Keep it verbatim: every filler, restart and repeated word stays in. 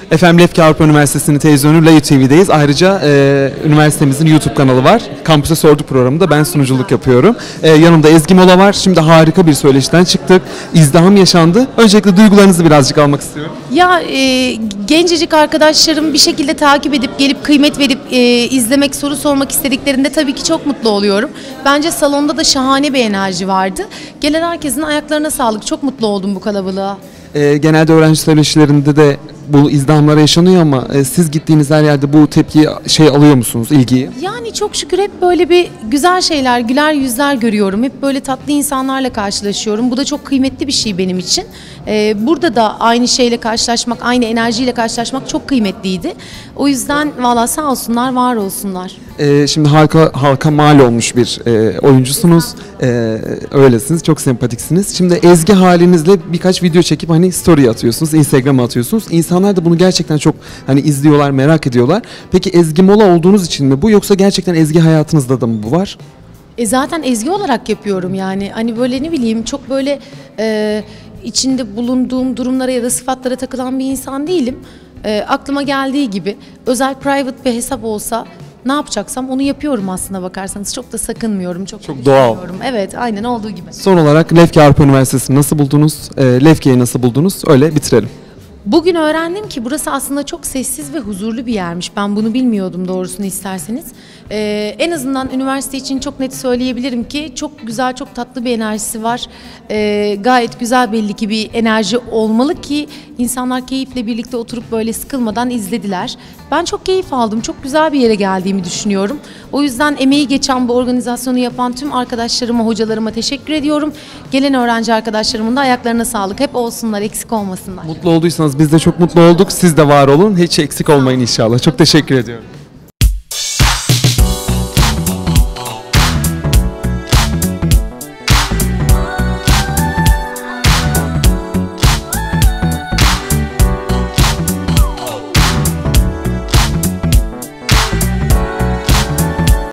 Efendim Lefke Avrupa Üniversitesi'nin televizyonu Layu T V'deyiz. Ayrıca e, üniversitemizin YouTube kanalı var. Kampüse Sorduk programında ben sunuculuk yapıyorum. E, yanımda Ezgi Mola var. Şimdi harika bir söyleşiden çıktık. İzdiham yaşandı. Öncelikle duygularınızı birazcık almak istiyorum. Ya e, gencecik arkadaşlarım bir şekilde takip edip gelip kıymet verip e, izlemek, soru sormak istediklerinde tabii ki çok mutlu oluyorum. Bence salonda da şahane bir enerji vardı. Gelen herkesin ayaklarına sağlık. Çok mutlu oldum bu kalabalığa. E, genelde öğrenci söyleşilerinde de bu izdihamlar yaşanıyor ama e, siz gittiğiniz her yerde bu tepkiyi şey alıyor musunuz, ilgiyi? Yani çok şükür hep böyle bir güzel şeyler, güler yüzler görüyorum. Hep böyle tatlı insanlarla karşılaşıyorum. Bu da çok kıymetli bir şey benim için. Ee, burada da aynı şeyle karşılaşmak, aynı enerjiyle karşılaşmak çok kıymetliydi. O yüzden valla sağ olsunlar, var olsunlar. Ee, şimdi halka halka mal olmuş bir e, oyuncusunuz. Ee, öylesiniz, çok sempatiksiniz. Şimdi Ezgi halinizle birkaç video çekip hani story atıyorsunuz, Instagram'a atıyorsunuz. İnsanlar da bunu gerçekten çok hani izliyorlar, merak ediyorlar. Peki Ezgi Mola olduğunuz için mi bu, yoksa gerçekten Ezgi hayatınızda da mı bu var? E zaten Ezgi olarak yapıyorum yani. Hani böyle ne bileyim çok böyle e, içinde bulunduğum durumlara ya da sıfatlara takılan bir insan değilim. E, aklıma geldiği gibi özel private bir hesap olsa ne yapacaksam onu yapıyorum aslına bakarsanız. Çok da sakınmıyorum. Çok, Çok doğal. Evet, aynen olduğu gibi. Son olarak Lefke Avrupa Üniversitesi'ni nasıl buldunuz? E, Lefke'yi nasıl buldunuz? Öyle bitirelim. Bugün öğrendim ki burası aslında çok sessiz ve huzurlu bir yermiş. Ben bunu bilmiyordum doğrusunu isterseniz. Ee, en azından üniversite için çok net söyleyebilirim ki çok güzel, çok tatlı bir enerjisi var. Ee, gayet güzel belli ki bir enerji olmalı ki insanlar keyifle birlikte oturup böyle sıkılmadan izlediler. Ben çok keyif aldım. Çok güzel bir yere geldiğimi düşünüyorum. O yüzden emeği geçen bu organizasyonu yapan tüm arkadaşlarıma, hocalarıma teşekkür ediyorum. Gelen öğrenci arkadaşlarımın da ayaklarına sağlık. Hep olsunlar, eksik olmasınlar. Mutlu olduysanız biz de çok mutlu olduk. Siz de var olun. Hiç eksik olmayın inşallah. Çok teşekkür ediyorum.